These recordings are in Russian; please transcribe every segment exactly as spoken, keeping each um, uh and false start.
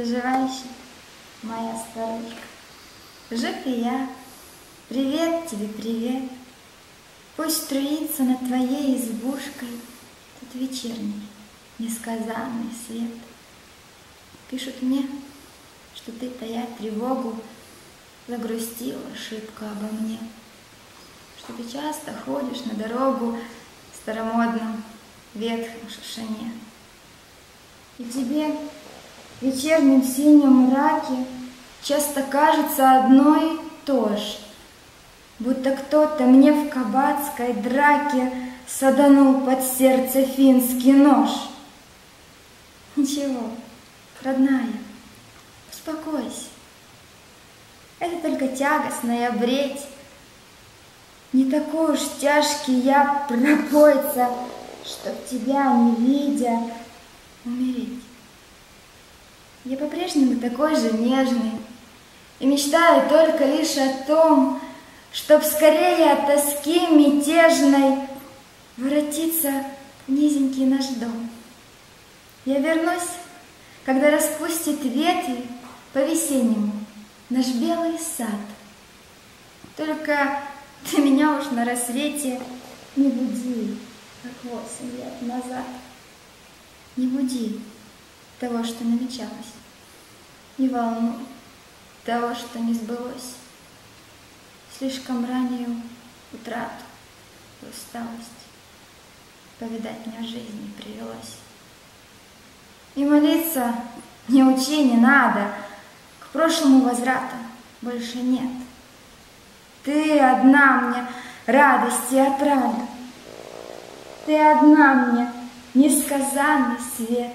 Ты жива еще, моя старушка? Жив и я. Привет тебе, привет. Пусть струится над твоей избушкой тот вечерний, несказанный свет. Пишут мне, что ты, тая тревогу, загрустила шибко обо мне, что ты часто ходишь на дорогу в старомодном ветхом шашане. И тебе в вечернем синем мраке часто кажется одно и то же, будто кто-то мне в кабацкой драке саданул под сердце финский нож. Ничего, родная, успокойся. Это только тягостная бредь. Не такой уж тяжкий я пропойца, чтоб тебя не видя умереть. Я по-прежнему такой же нежный и мечтаю только лишь о том, чтоб скорее от тоски мятежной воротиться в низенький наш дом. Я вернусь, когда распустит ветви по-весеннему наш белый сад. Только ты меня уж на рассвете не буди, как восемь лет назад. Не буди того, что намечалось, не волнуй того, что не сбылось. Слишком раннюю утрату и усталость повидать мне в жизни привелось. И молиться не учи, не надо, к прошлому возврата больше нет. Ты одна мне радость и отрада, ты одна мне несказанный свет.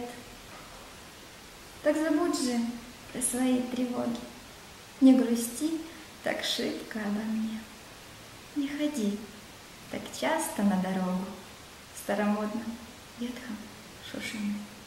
Так забудь же про свои тревоги, не грусти так шибко обо мне. Не ходи так часто на дорогу в старомодном ветхом шушуне.